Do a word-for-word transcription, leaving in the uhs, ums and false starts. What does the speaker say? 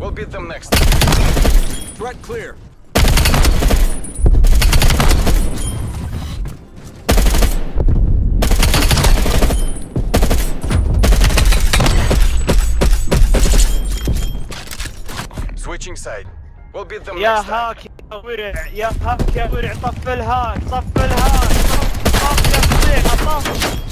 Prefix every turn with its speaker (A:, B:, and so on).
A: We'll beat them next.
B: Threat clear.
A: Switching side. We'll beat them
C: يا
A: next time.
C: هاك يا ورع يا هاك يا ورع طف الهاك طف الهاك طف طف يا فضيحة طف